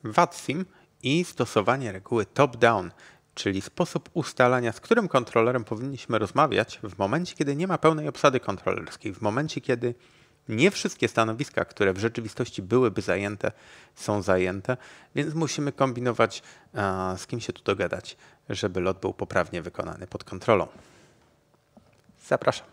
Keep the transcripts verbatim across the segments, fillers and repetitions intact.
VATSIM i stosowanie reguły top-down, czyli sposób ustalania, z którym kontrolerem powinniśmy rozmawiać w momencie, kiedy nie ma pełnej obsady kontrolerskiej, w momencie, kiedy nie wszystkie stanowiska, które w rzeczywistości byłyby zajęte, są zajęte, więc musimy kombinować, z kim się tu dogadać, żeby lot był poprawnie wykonany pod kontrolą. Zapraszam.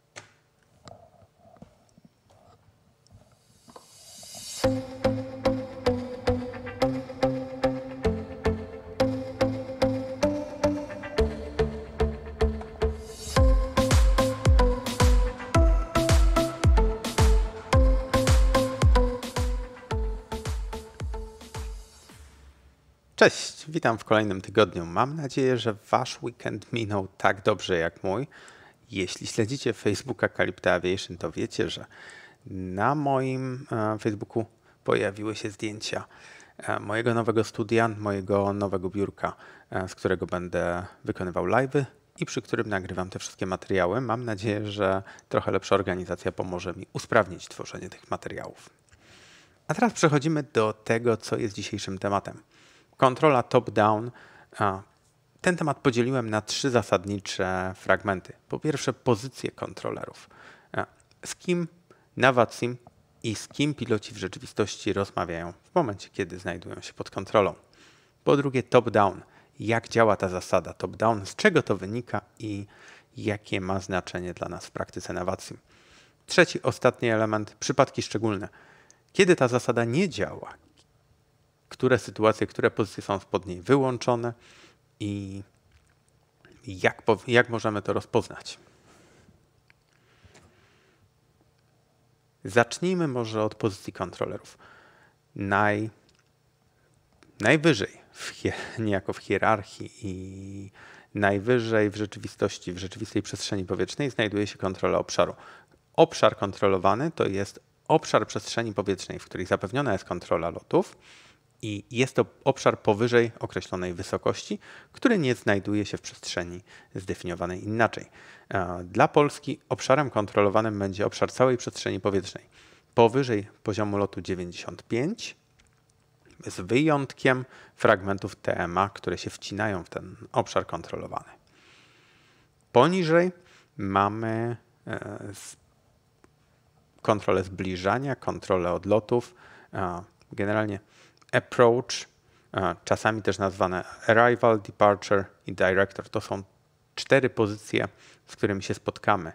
Cześć, witam w kolejnym tygodniu. Mam nadzieję, że wasz weekend minął tak dobrze jak mój. Jeśli śledzicie Facebooka Calypso Aviation, to wiecie, że na moim Facebooku pojawiły się zdjęcia mojego nowego studia, mojego nowego biurka, z którego będę wykonywał live'y i przy którym nagrywam te wszystkie materiały. Mam nadzieję, że trochę lepsza organizacja pomoże mi usprawnić tworzenie tych materiałów. A teraz przechodzimy do tego, co jest dzisiejszym tematem. Kontrola top-down. Ten temat podzieliłem na trzy zasadnicze fragmenty. Po pierwsze, pozycje kontrolerów. Z kim na VATSIM i z kim piloci w rzeczywistości rozmawiają w momencie, kiedy znajdują się pod kontrolą. Po drugie, top-down. Jak działa ta zasada top-down, z czego to wynika i jakie ma znaczenie dla nas w praktyce na VATSIM. Trzeci, ostatni element, przypadki szczególne. Kiedy ta zasada nie działa, które sytuacje, które pozycje są spod niej wyłączone i jak, jak możemy to rozpoznać. Zacznijmy może od pozycji kontrolerów. Naj, najwyżej, w, niejako w hierarchii i najwyżej w rzeczywistości, w rzeczywistej przestrzeni powietrznej znajduje się kontrola obszaru. Obszar kontrolowany to jest obszar przestrzeni powietrznej, w której zapewniona jest kontrola lotów. I jest to obszar powyżej określonej wysokości, który nie znajduje się w przestrzeni zdefiniowanej inaczej. Dla Polski obszarem kontrolowanym będzie obszar całej przestrzeni powietrznej powyżej poziomu lotu dziewięćdziesiąt pięć, z wyjątkiem fragmentów T M A, które się wcinają w ten obszar kontrolowany. Poniżej mamy kontrolę zbliżania, kontrolę odlotów, generalnie approach, czasami też nazwane arrival, departure i director. To są cztery pozycje, z którymi się spotkamy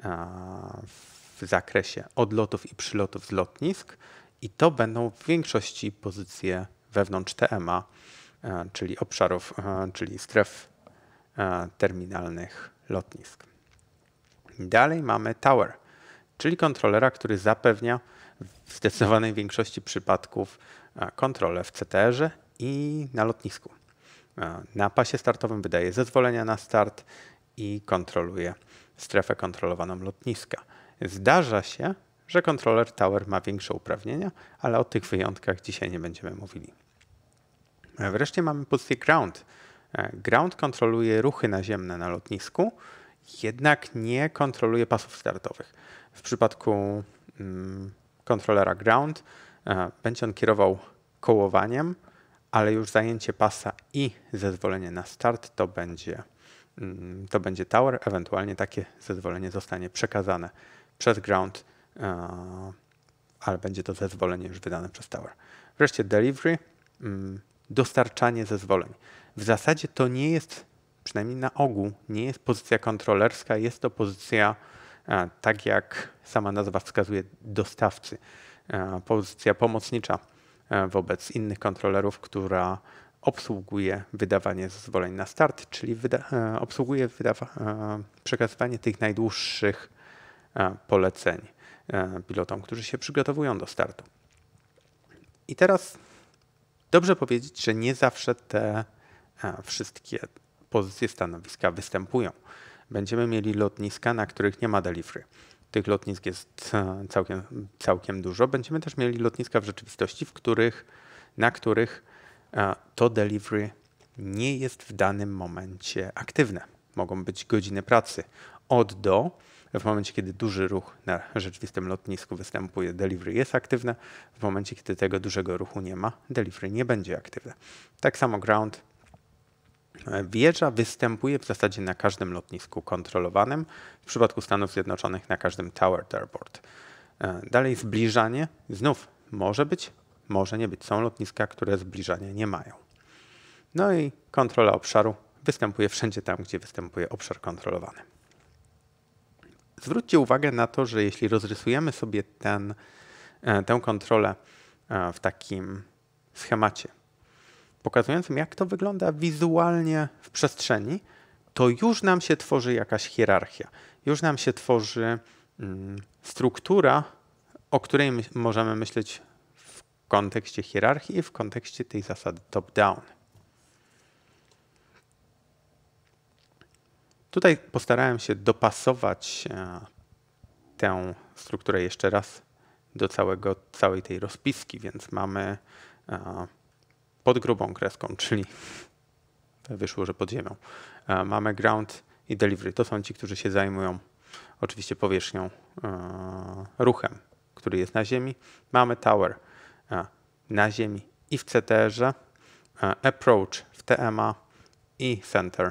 w zakresie odlotów i przylotów z lotnisk i to będą w większości pozycje wewnątrz T M A, czyli obszarów, czyli stref terminalnych lotnisk. Dalej mamy tower, czyli kontrolera, który zapewnia w zdecydowanej większości przypadków kontrolę w C T R-ze i na lotnisku. Na pasie startowym wydaje zezwolenia na start i kontroluje strefę kontrolowaną lotniska. Zdarza się, że kontroler tower ma większe uprawnienia, ale o tych wyjątkach dzisiaj nie będziemy mówili. Wreszcie mamy pozycję ground. Ground kontroluje ruchy naziemne na lotnisku, jednak nie kontroluje pasów startowych. W przypadku mm, kontrolera ground będzie on kierował kołowaniem, ale już zajęcie pasa i zezwolenie na start to będzie, to będzie tower, ewentualnie takie zezwolenie zostanie przekazane przez ground, ale będzie to zezwolenie już wydane przez tower. Wreszcie delivery, dostarczanie zezwoleń. W zasadzie to nie jest, przynajmniej na ogół, nie jest pozycja kontrolerska, jest to pozycja, tak jak sama nazwa wskazuje, dostawcy. Pozycja pomocnicza wobec innych kontrolerów, która obsługuje wydawanie zezwoleń na start, czyli wyda obsługuje przekazywanie tych najdłuższych poleceń pilotom, którzy się przygotowują do startu. I teraz dobrze powiedzieć, że nie zawsze te wszystkie pozycje stanowiska występują. Będziemy mieli lotniska, na których nie ma delivery. Tych lotnisk jest całkiem, całkiem dużo. Będziemy też mieli lotniska w rzeczywistości, w których, na których to delivery nie jest w danym momencie aktywne. Mogą być godziny pracy od do, W momencie, kiedy duży ruch na rzeczywistym lotnisku występuje, delivery jest aktywne. W momencie, kiedy tego dużego ruchu nie ma, delivery nie będzie aktywne. Tak samo ground. Wieża występuje w zasadzie na każdym lotnisku kontrolowanym. W przypadku Stanów Zjednoczonych na każdym Towered Airport. Dalej zbliżanie. Znów może być, może nie być. Są lotniska, które zbliżania nie mają. No i kontrola obszaru występuje wszędzie tam, gdzie występuje obszar kontrolowany. Zwróćcie uwagę na to, że jeśli rozrysujemy sobie ten, tę kontrolę w takim schemacie, pokazującym, jak to wygląda wizualnie w przestrzeni, to już nam się tworzy jakaś hierarchia. Już nam się tworzy mm, struktura, o której my możemy myśleć w kontekście hierarchii i w kontekście tej zasady top-down. Tutaj postarałem się dopasować e, tę strukturę jeszcze raz do całego, całej tej rozpiski, więc mamy e, pod grubą kreską, czyli wyszło, że pod ziemią, e, mamy ground i delivery. To są ci, którzy się zajmują oczywiście powierzchnią, e, ruchem, który jest na ziemi. Mamy tower e, na ziemi i w C T R-ze, e, approach w T M A i center,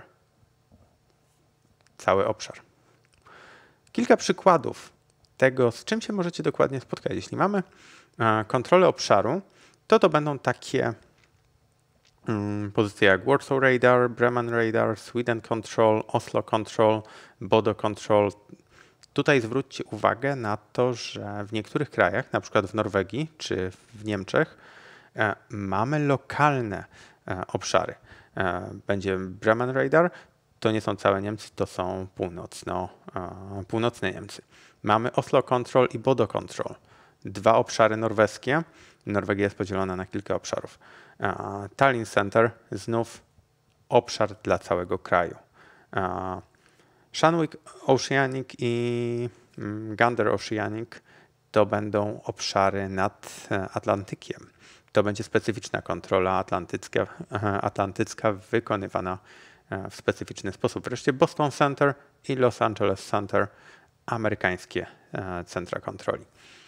cały obszar. Kilka przykładów tego, z czym się możecie dokładnie spotkać. Jeśli mamy e, kontrolę obszaru, to to będą takie mm, pozycje jak Warsaw Radar, Bremen Radar, Sweden Control, Oslo Control, Bodo Control. Tutaj zwróćcie uwagę na to, że w niektórych krajach, na przykład w Norwegii czy w Niemczech, e, mamy lokalne e, obszary. E, będzie Bremen Radar. To nie są całe Niemcy, to są północno, e, północne Niemcy. Mamy Oslo Control i Bodo Control. Dwa obszary norweskie. Norwegia jest podzielona na kilka obszarów. E, Tallinn Center, znów obszar dla całego kraju. E, Shanwick Oceanic i mm, Gander Oceanic to będą obszary nad Atlantykiem. To będzie specyficzna kontrola atlantycka, atlantycka wykonywana w specyficzny sposób. Wreszcie Boston Center i Los Angeles Center, amerykańskie centra kontroli.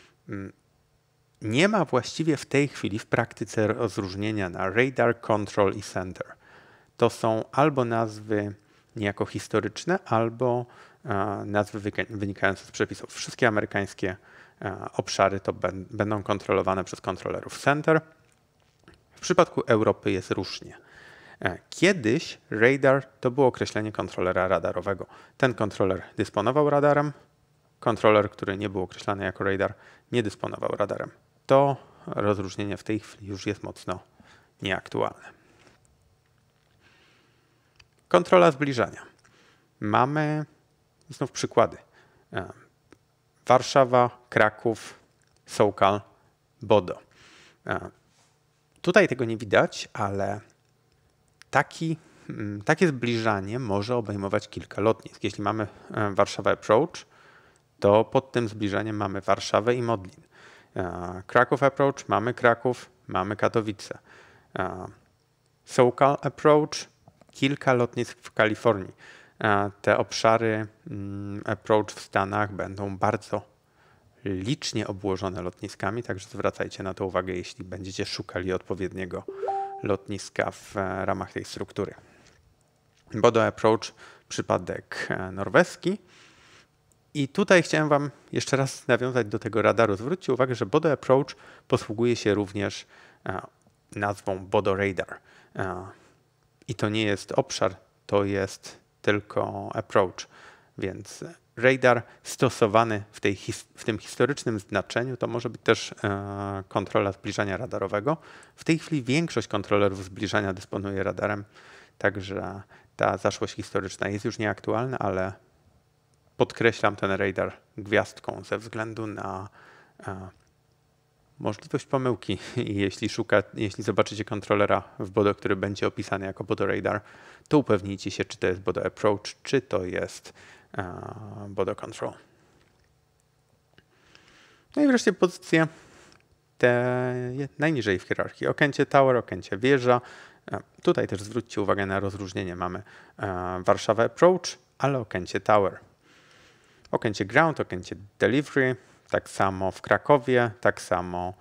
Nie ma właściwie w tej chwili w praktyce rozróżnienia na radar, control i center. To są albo nazwy niejako historyczne, albo nazwy wynikające z przepisów. Wszystkie amerykańskie obszary to będą kontrolowane przez kontrolerów center. W przypadku Europy jest różnie. Kiedyś radar to było określenie kontrolera radarowego. Ten kontroler dysponował radarem. Kontroler, który nie był określany jako radar, nie dysponował radarem. To rozróżnienie w tej chwili już jest mocno nieaktualne. Kontrola zbliżania. Mamy znów przykłady. Warszawa, Kraków, Sokal, Bodo. Tutaj tego nie widać, ale taki, takie zbliżanie może obejmować kilka lotnisk. Jeśli mamy Warszawa Approach, to pod tym zbliżeniem mamy Warszawę i Modlin. Kraków Approach, mamy Kraków, mamy Katowice. Sokal Approach, kilka lotnisk w Kalifornii. Te obszary approach w Stanach będą bardzo licznie obłożone lotniskami, także zwracajcie na to uwagę, jeśli będziecie szukali odpowiedniego lotniska w ramach tej struktury. Bodo Approach, przypadek norweski. I tutaj chciałem Wam jeszcze raz nawiązać do tego radaru. Zwróćcie uwagę, że Bodo Approach posługuje się również nazwą Bodo Radar. I to nie jest obszar, to jest tylko approach. Więc radar stosowany w, tej, w tym historycznym znaczeniu to może być też e, kontrola zbliżania radarowego. W tej chwili większość kontrolerów zbliżania dysponuje radarem, także ta zaszłość historyczna jest już nieaktualna, ale podkreślam ten radar gwiazdką ze względu na e, możliwość pomyłki. Jeśli, szuka, jeśli zobaczycie kontrolera w Bodo, który będzie opisany jako Bodo Radar, to upewnijcie się, czy to jest Bodo Approach, czy to jest uh, Bodo Control. No i wreszcie pozycje te najniżej w hierarchii. Okęcie Tower, okęcie wieża. Tutaj też zwróćcie uwagę na rozróżnienie. Mamy uh, Warszawę Approach, ale okęcie Tower. Okęcie ground, okęcie delivery, tak samo w Krakowie, tak samo,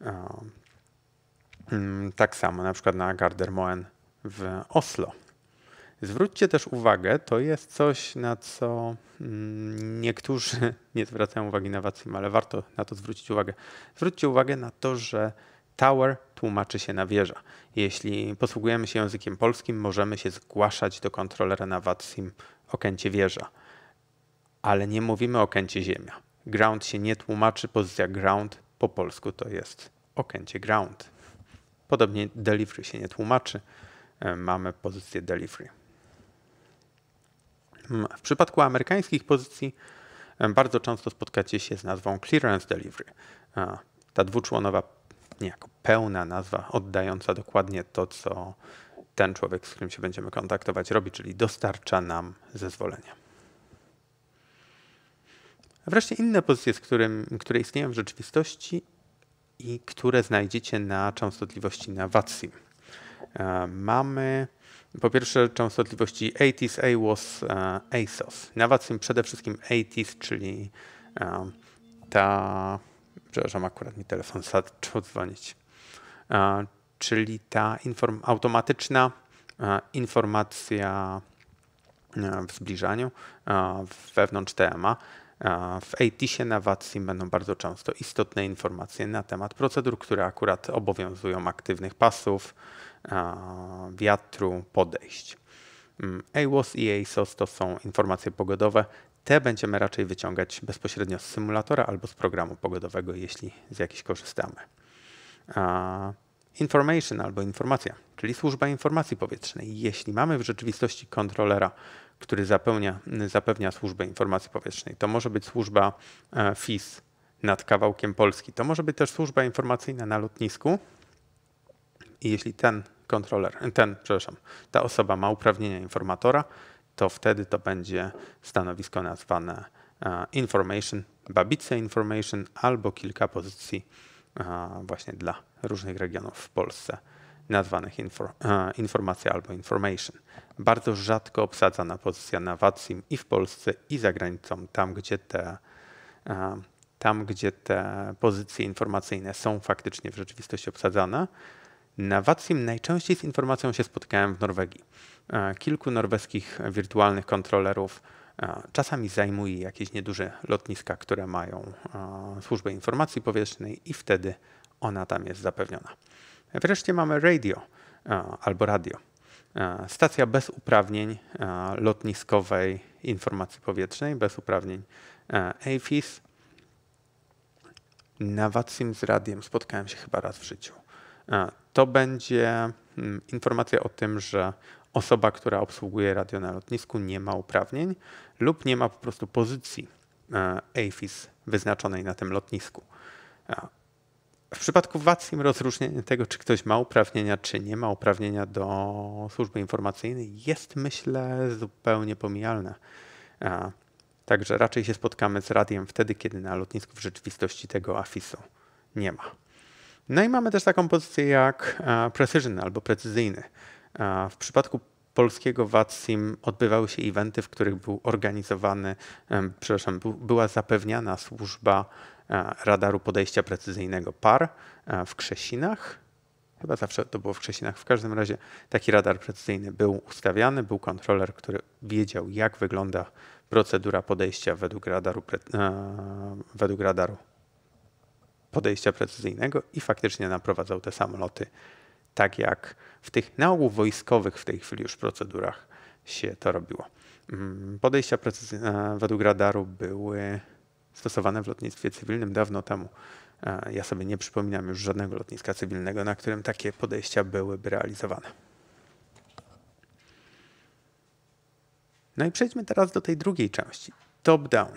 tak samo na przykład na Gardermoen w Oslo. Zwróćcie też uwagę, to jest coś, na co niektórzy nie zwracają uwagi na Watsim, ale warto na to zwrócić uwagę. Zwróćcie uwagę na to, że tower tłumaczy się na wieża. Jeśli posługujemy się językiem polskim, możemy się zgłaszać do kontrolera na Watsim okęcie wieża, ale nie mówimy okęcie ziemia. Ground się nie tłumaczy, pozycja ground po polsku to jest okęcie ground. Podobnie delivery się nie tłumaczy, mamy pozycję delivery. W przypadku amerykańskich pozycji bardzo często spotkacie się z nazwą clearance delivery. Ta dwuczłonowa, niejako pełna nazwa oddająca dokładnie to, co ten człowiek, z którym się będziemy kontaktować, robi, czyli dostarcza nam zezwolenia. Wreszcie inne pozycje, z którym, które istnieją w rzeczywistości i które znajdziecie na częstotliwości na Watsim. Mamy po pierwsze częstotliwości A T I S, A W O S, A S O S. Na Watsim przede wszystkim A T I S, czyli ta, przepraszam, akurat mi telefon zaczął dzwonić, czyli ta inform, automatyczna informacja w zbliżaniu wewnątrz T M A. W A T I S-ie na Watsim będą bardzo często istotne informacje na temat procedur, które akurat obowiązują aktywnych pasów, wiatru, podejść. A W O S i A S O S to są informacje pogodowe. Te będziemy raczej wyciągać bezpośrednio z symulatora albo z programu pogodowego, jeśli z jakichś korzystamy. Information albo informacja, czyli służba informacji powietrznej. Jeśli mamy w rzeczywistości kontrolera, który zapełnia, zapewnia służbę informacji powietrznej, to może być służba F I S nad kawałkiem Polski, to może być też służba informacyjna na lotnisku. I jeśli ten kontroler, ten, przepraszam, ta osoba ma uprawnienia informatora, to wtedy to będzie stanowisko nazwane information, Babice information albo kilka pozycji właśnie dla różnych regionów w Polsce nazwanych infor, informacja albo information. Bardzo rzadko obsadzana pozycja na Watsim i w Polsce i za granicą, tam gdzie te, tam, gdzie te pozycje informacyjne są faktycznie w rzeczywistości obsadzane. Na Watsim najczęściej z informacją się spotkałem w Norwegii. Kilku norweskich wirtualnych kontrolerów czasami zajmuje jakieś nieduże lotniska, które mają służbę informacji powietrznej i wtedy ona tam jest zapewniona. Wreszcie mamy radio albo radio. Stacja bez uprawnień lotniskowej informacji powietrznej, bez uprawnień A F I S. Na Watsim z radiem spotkałem się chyba raz w życiu. To będzie informacja o tym, że osoba, która obsługuje radio na lotnisku, nie ma uprawnień lub nie ma po prostu pozycji A F I S wyznaczonej na tym lotnisku. W przypadku Watsim rozróżnienie tego, czy ktoś ma uprawnienia, czy nie ma uprawnienia do służby informacyjnej, jest, myślę, zupełnie pomijalne. Także raczej się spotkamy z radiem wtedy, kiedy na lotnisku w rzeczywistości tego A F I S-u nie ma. No i mamy też taką pozycję jak precision albo precyzyjny. W przypadku polskiego Watsim odbywały się eventy, w których był organizowany, przepraszam, była zapewniana służba radaru podejścia precyzyjnego P A R w Krzesinach. Chyba zawsze to było w Krzesinach. W każdym razie taki radar precyzyjny był ustawiany, był kontroler, który wiedział, jak wygląda procedura podejścia według radaru, według radaru podejścia precyzyjnego i faktycznie naprowadzał te samoloty tak, jak w tych na ogół wojskowych w tej chwili już procedurach się to robiło. Podejścia precyzyjne według radaru były stosowane w lotnictwie cywilnym dawno temu. Ja sobie nie przypominam już żadnego lotniska cywilnego, na którym takie podejścia byłyby realizowane. No i przejdźmy teraz do tej drugiej części, top-down,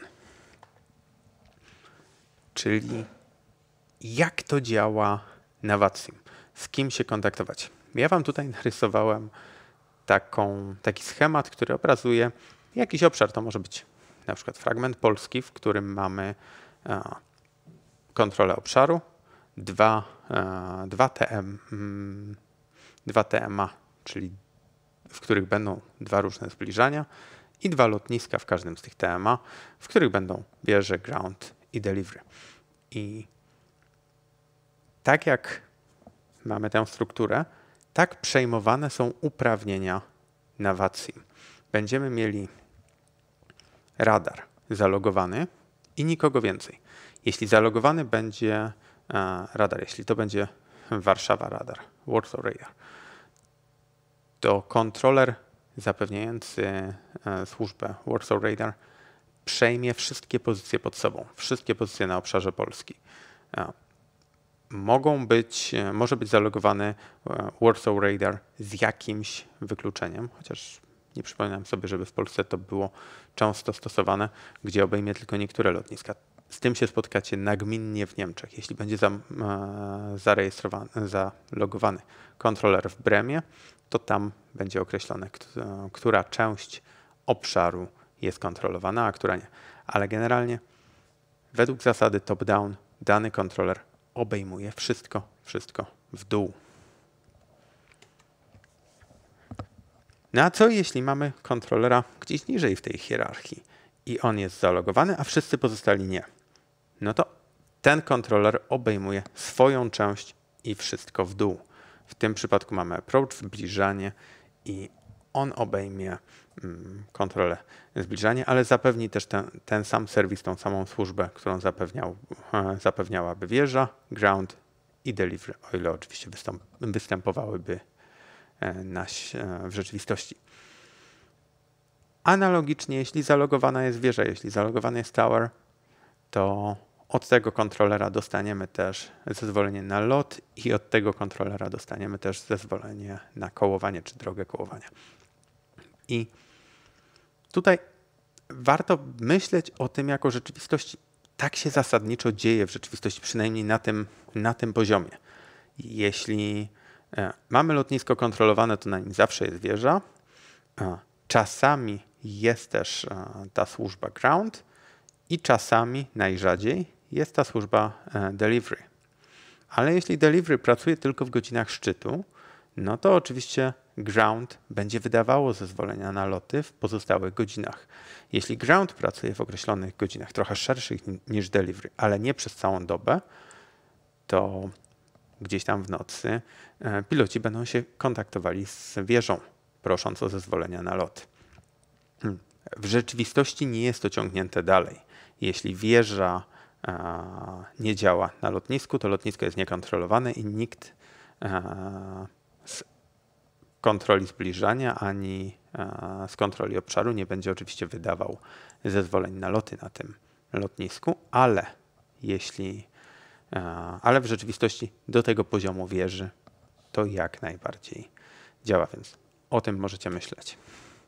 czyli jak to działa na Watsim, z kim się kontaktować. Ja wam tutaj narysowałem taką, taki schemat, który obrazuje jakiś obszar. To może być na przykład fragment Polski, w którym mamy a, kontrolę obszaru, dwa, a, dwa, T M, mm, dwa T M A, czyli w których będą dwa różne zbliżania i dwa lotniska w każdym z tych T M A, w których będą wieże, ground i delivery. I tak jak mamy tę strukturę, tak przejmowane są uprawnienia na V A T S I M. Będziemy mieli radar zalogowany i nikogo więcej. Jeśli zalogowany będzie e, radar, jeśli to będzie Warszawa Radar, Warsaw Radar, to kontroler zapewniający e, służbę Warsaw Radar przejmie wszystkie pozycje pod sobą, wszystkie pozycje na obszarze Polski. E, mogą być, e, może być zalogowany e, Warsaw Radar z jakimś wykluczeniem, chociaż nie przypominam sobie, żeby w Polsce to było często stosowane, gdzie obejmie tylko niektóre lotniska. Z tym się spotkacie nagminnie w Niemczech. Jeśli będzie za, e, zarejestrowany, zalogowany kontroler w Bremie, to tam będzie określone, która część obszaru jest kontrolowana, a która nie. Ale generalnie według zasady top-down dany kontroler obejmuje wszystko, wszystko w dół. No a co jeśli mamy kontrolera gdzieś niżej w tej hierarchii i on jest zalogowany, a wszyscy pozostali nie? No to ten kontroler obejmuje swoją część i wszystko w dół. W tym przypadku mamy approach, zbliżanie i on obejmie mm, kontrolę zbliżania, ale zapewni też ten, ten sam serwis, tą samą służbę, którą zapewniał, e, zapewniałaby wieża, ground i delivery, o ile oczywiście wystąp, występowałyby e, na, e, w rzeczywistości. Analogicznie, jeśli zalogowana jest wieża, jeśli zalogowany jest tower, to od tego kontrolera dostaniemy też zezwolenie na lot i od tego kontrolera dostaniemy też zezwolenie na kołowanie czy drogę kołowania. I tutaj warto myśleć o tym jako rzeczywistości. Tak się zasadniczo dzieje w rzeczywistości, przynajmniej na tym, na tym poziomie. Jeśli mamy lotnisko kontrolowane, to na nim zawsze jest wieża. Czasami jest też ta służba ground i czasami, najrzadziej, jest ta służba delivery. Ale jeśli delivery pracuje tylko w godzinach szczytu, no to oczywiście ground będzie wydawało zezwolenia na loty w pozostałych godzinach. Jeśli ground pracuje w określonych godzinach, trochę szerszych niż delivery, ale nie przez całą dobę, to gdzieś tam w nocy piloci będą się kontaktowali z wieżą, prosząc o zezwolenia na lot. W rzeczywistości nie jest to ciągnięte dalej. Jeśli wieża nie działa na lotnisku, to lotnisko jest niekontrolowane i nikt z kontroli zbliżania ani z kontroli obszaru nie będzie oczywiście wydawał zezwoleń na loty na tym lotnisku, ale jeśli, ale w rzeczywistości do tego poziomu wieży to jak najbardziej działa, więc o tym możecie myśleć.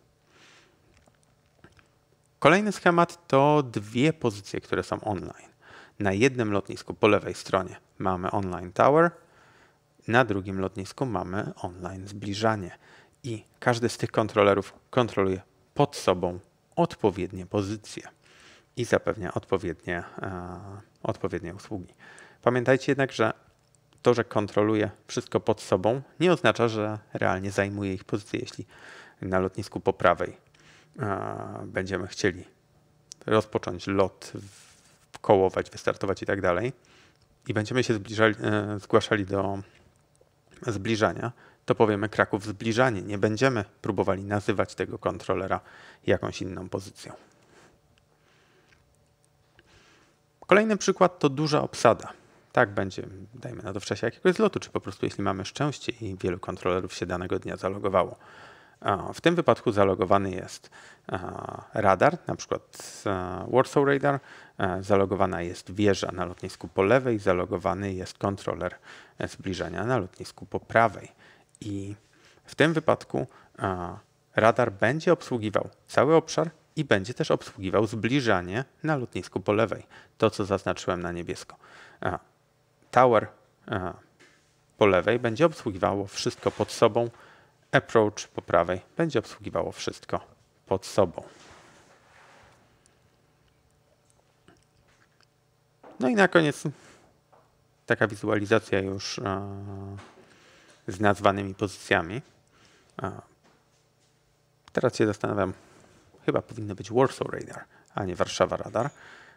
Kolejny schemat to dwie pozycje, które są online. Na jednym lotnisku po lewej stronie mamy online tower, na drugim lotnisku mamy online zbliżanie i każdy z tych kontrolerów kontroluje pod sobą odpowiednie pozycje i zapewnia odpowiednie, e, odpowiednie usługi. Pamiętajcie jednak, że to, że kontroluje wszystko pod sobą, nie oznacza, że realnie zajmuje ich pozycję. Jeśli na lotnisku po prawej e, będziemy chcieli rozpocząć lot, kołować, wystartować i tak dalej i będziemy się zbliżali, e, zgłaszali do zbliżania, to powiemy Kraków zbliżanie. Nie będziemy próbowali nazywać tego kontrolera jakąś inną pozycją. Kolejny przykład to duża obsada. Tak będzie, dajmy na to w czasie jakiegoś lotu, czy po prostu jeśli mamy szczęście i wielu kontrolerów się danego dnia zalogowało. W tym wypadku zalogowany jest radar, na przykład Warsaw Radar, zalogowana jest wieża na lotnisku po lewej, zalogowany jest kontroler zbliżania na lotnisku po prawej. I w tym wypadku radar będzie obsługiwał cały obszar i będzie też obsługiwał zbliżanie na lotnisku po lewej. To, co zaznaczyłem na niebiesko. Tower po lewej będzie obsługiwało wszystko pod sobą, approach po prawej będzie obsługiwało wszystko pod sobą. No i na koniec taka wizualizacja już z nazwanymi pozycjami. Teraz się zastanawiam, chyba powinno być Warsaw Radar, a nie Warszawa Radar.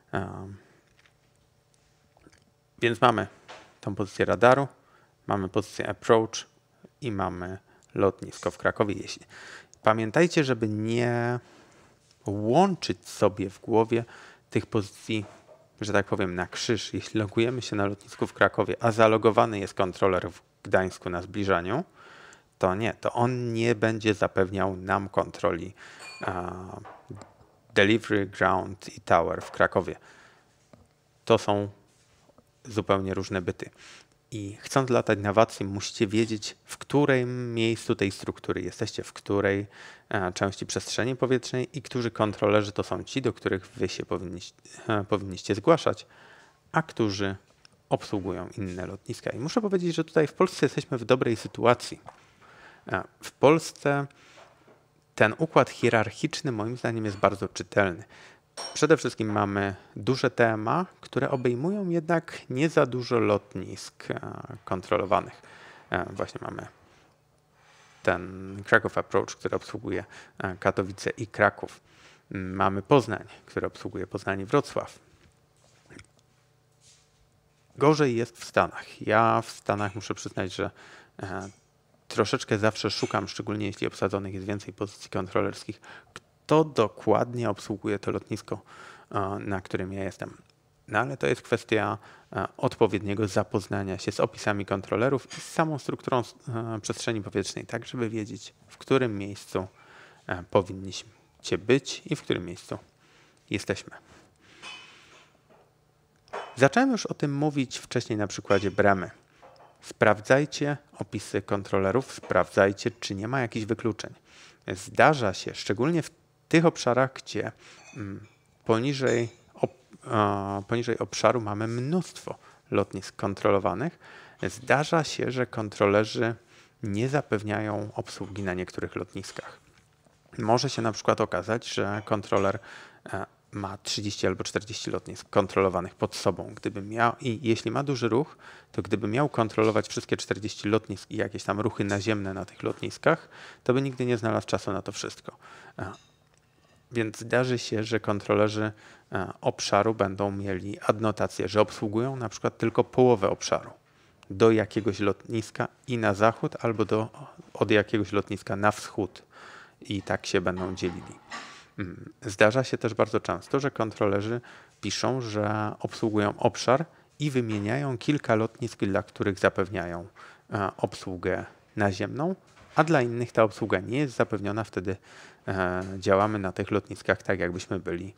Więc mamy tą pozycję radaru, mamy pozycję approach i mamy lotnisko w Krakowie. Jeśli pamiętajcie, żeby nie łączyć sobie w głowie tych pozycji, że tak powiem, na krzyż. Jeśli logujemy się na lotnisku w Krakowie, a zalogowany jest kontroler w Gdańsku na zbliżaniu, to nie, to on nie będzie zapewniał nam kontroli uh, Delivery, Ground i Tower w Krakowie. To są zupełnie różne byty. I chcąc latać na VATSIM, musicie wiedzieć, w którym miejscu tej struktury jesteście, w której e, części przestrzeni powietrznej i którzy kontrolerzy to są ci, do których wy się powinniście, e, powinniście zgłaszać, a którzy obsługują inne lotniska. I muszę powiedzieć, że tutaj w Polsce jesteśmy w dobrej sytuacji. E, w Polsce ten układ hierarchiczny moim zdaniem jest bardzo czytelny. Przede wszystkim mamy duże T M A, które obejmują jednak nie za dużo lotnisk kontrolowanych. Właśnie mamy ten Kraków Approach, który obsługuje Katowice i Kraków. Mamy Poznań, który obsługuje Poznań i Wrocław. Gorzej jest w Stanach. Ja w Stanach muszę przyznać, że troszeczkę zawsze szukam, szczególnie jeśli obsadzonych jest więcej pozycji kontrolerskich, kto dokładnie obsługuje to lotnisko, na którym ja jestem. No ale to jest kwestia odpowiedniego zapoznania się z opisami kontrolerów i z samą strukturą przestrzeni powietrznej, tak żeby wiedzieć, w którym miejscu powinniście być i w którym miejscu jesteśmy. Zacząłem już o tym mówić wcześniej na przykładzie Bremy. Sprawdzajcie opisy kontrolerów, sprawdzajcie, czy nie ma jakichś wykluczeń. Zdarza się, szczególnie w tych obszarach, gdzie poniżej, ob, poniżej obszaru mamy mnóstwo lotnisk kontrolowanych, zdarza się, że kontrolerzy nie zapewniają obsługi na niektórych lotniskach. Może się na przykład okazać, że kontroler ma trzydzieści albo czterdzieści lotnisk kontrolowanych pod sobą. Gdyby miał, i jeśli ma duży ruch, to gdyby miał kontrolować wszystkie czterdzieści lotnisk i jakieś tam ruchy naziemne na tych lotniskach, to by nigdy nie znalazł czasu na to wszystko. Więc zdarzy się, że kontrolerzy obszaru będą mieli adnotację, że obsługują na przykład tylko połowę obszaru do jakiegoś lotniska i na zachód, albo do, od jakiegoś lotniska na wschód. I tak się będą dzielili. Zdarza się też bardzo często, że kontrolerzy piszą, że obsługują obszar i wymieniają kilka lotnisk, dla których zapewniają obsługę naziemną, a dla innych ta obsługa nie jest zapewniona. Wtedy działamy na tych lotniskach tak, jakbyśmy byli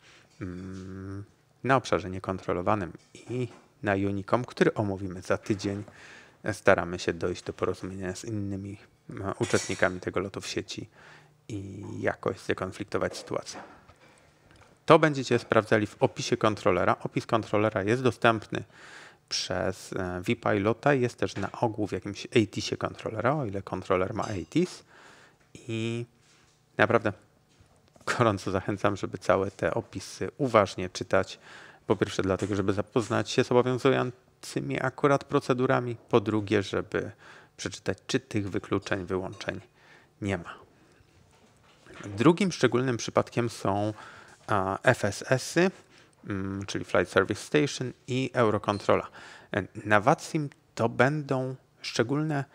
na obszarze niekontrolowanym. I na Unicom, który omówimy za tydzień, staramy się dojść do porozumienia z innymi uczestnikami tego lotu w sieci i jakoś zakonfliktować sytuację. To będziecie sprawdzali w opisie kontrolera. Opis kontrolera jest dostępny przez vPilota, jest też na ogół w jakimś A T S-ie kontrolera, o ile kontroler ma A T S. I naprawdę gorąco zachęcam, żeby całe te opisy uważnie czytać. Po pierwsze dlatego, żeby zapoznać się z obowiązującymi akurat procedurami. Po drugie, żeby przeczytać, czy tych wykluczeń, wyłączeń nie ma. Drugim szczególnym przypadkiem są F S S-y, czyli Flight Service Station i Eurocontrola. Na VATSIM to będą szczególne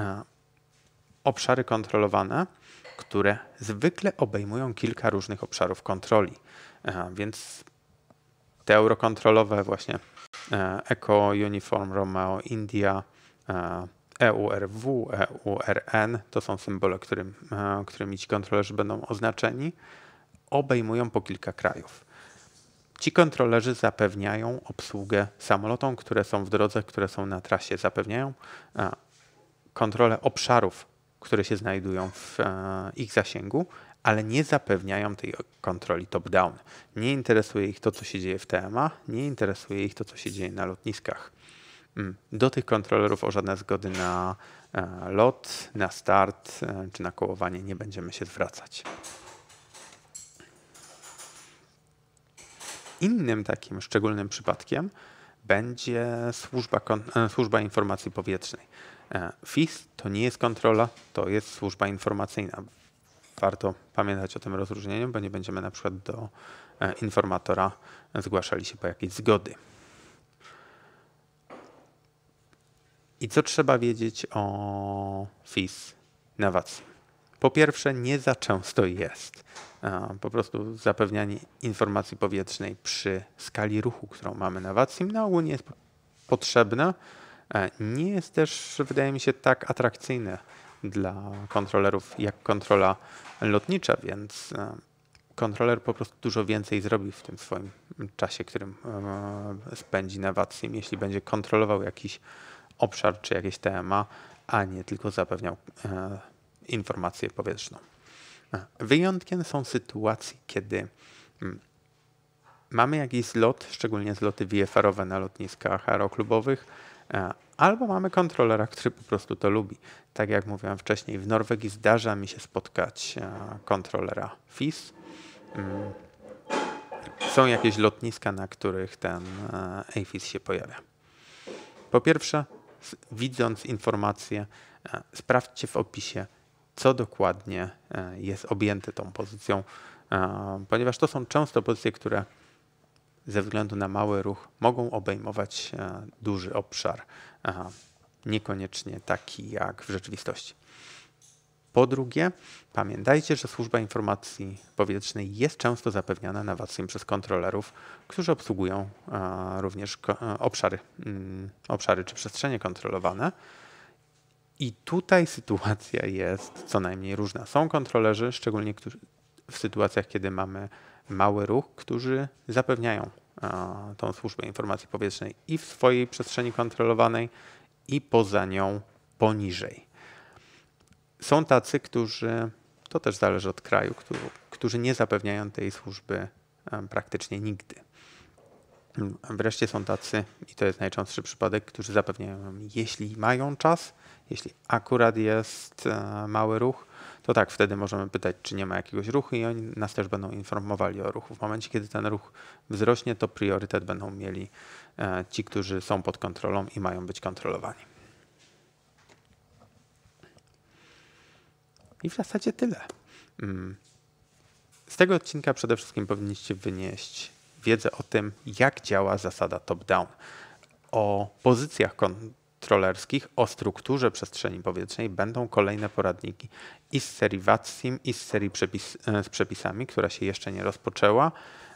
obszary kontrolowane, które zwykle obejmują kilka różnych obszarów kontroli. Więc te eurokontrolowe właśnie Echo, Uniform, Romeo, India, E U R W, E U R N, to są symbole, którym, którymi ci kontrolerzy będą oznaczeni, obejmują po kilka krajów. Ci kontrolerzy zapewniają obsługę samolotom, które są w drodze, które są na trasie, zapewniają kontrolę obszarów, które się znajdują w ich zasięgu, ale nie zapewniają tej kontroli top-down. Nie interesuje ich to, co się dzieje w T M A, nie interesuje ich to, co się dzieje na lotniskach. Do tych kontrolerów o żadne zgody na lot, na start czy na kołowanie nie będziemy się zwracać. Innym takim szczególnym przypadkiem będzie służba, służba informacji powietrznej. F I S to nie jest kontrola, to jest służba informacyjna. warto pamiętać o tym rozróżnieniu, bo nie będziemy na przykład do informatora zgłaszali się po jakieś zgody. I co trzeba wiedzieć o F I S Navacim? Po pierwsze, nie za często jest. Po prostu zapewnianie informacji powietrznej przy skali ruchu, którą mamy Navacim, na ogół nie jest potrzebne. Nie jest też, wydaje mi się, tak atrakcyjne dla kontrolerów jak kontrola lotnicza, więc kontroler po prostu dużo więcej zrobi w tym swoim czasie, którym spędzi Navacim, jeśli będzie kontrolował jakiś obszar czy jakieś T M A, a nie tylko zapewniał e, informację powietrzną. Wyjątkiem są sytuacje, kiedy mm, mamy jakiś zlot, szczególnie zloty V F R-owe na lotniskach aeroklubowych, e, albo mamy kontrolera, który po prostu to lubi. Tak jak mówiłem wcześniej, w Norwegii zdarza mi się spotkać e, kontrolera F I S. Mm, są jakieś lotniska, na których ten e, A F I S się pojawia. Po pierwsze, widząc informację, sprawdźcie w opisie, co dokładnie jest objęte tą pozycją, ponieważ to są często pozycje, które ze względu na mały ruch mogą obejmować duży obszar, niekoniecznie taki jak w rzeczywistości. Po drugie, pamiętajcie, że służba informacji powietrznej jest często zapewniana Navacim przez kontrolerów, którzy obsługują również obszary, obszary czy przestrzenie kontrolowane. I tutaj sytuacja jest co najmniej różna. Są kontrolerzy, szczególnie w sytuacjach, kiedy mamy mały ruch, którzy zapewniają tą służbę informacji powietrznej i w swojej przestrzeni kontrolowanej, i poza nią poniżej. Są tacy, którzy, to też zależy od kraju, którzy, którzy nie zapewniają tej służby praktycznie nigdy. Wreszcie są tacy, i to jest najczęstszy przypadek, którzy zapewniają, jeśli mają czas, jeśli akurat jest mały ruch, to tak, wtedy możemy pytać, czy nie ma jakiegoś ruchu i oni nas też będą informowali o ruchu. W momencie, kiedy ten ruch wzrośnie, to priorytet będą mieli ci, którzy są pod kontrolą i mają być kontrolowani. I w zasadzie tyle. Z tego odcinka przede wszystkim powinniście wynieść wiedzę o tym, jak działa zasada top-down, o pozycjach kontrolerskich, o strukturze przestrzeni powietrznej będą kolejne poradniki i z serii Vacim, i z serii przepis, z przepisami, która się jeszcze nie rozpoczęła,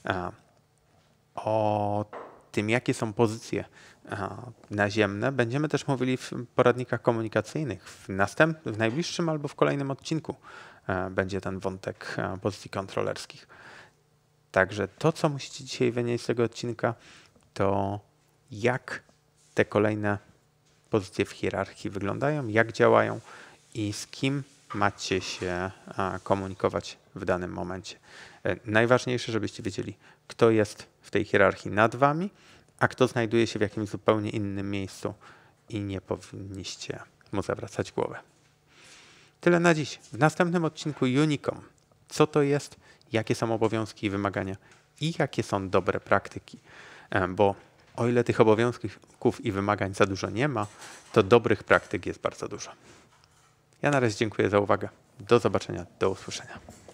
o tym, jakie są pozycje naziemne. Będziemy też mówili w poradnikach komunikacyjnych. W następnym, w najbliższym albo w kolejnym odcinku będzie ten wątek pozycji kontrolerskich. Także to, co musicie dzisiaj wynieść z tego odcinka, to jak te kolejne pozycje w hierarchii wyglądają, jak działają i z kim macie się komunikować w danym momencie. Najważniejsze, żebyście wiedzieli, kto jest w tej hierarchii nad wami, a kto znajduje się w jakimś zupełnie innym miejscu i nie powinniście mu zawracać głowę. Tyle na dziś. W następnym odcinku Unicom. Co to jest, jakie są obowiązki i wymagania i jakie są dobre praktyki. Bo o ile tych obowiązków i wymagań za dużo nie ma, to dobrych praktyk jest bardzo dużo. Ja na razie dziękuję za uwagę. Do zobaczenia, do usłyszenia.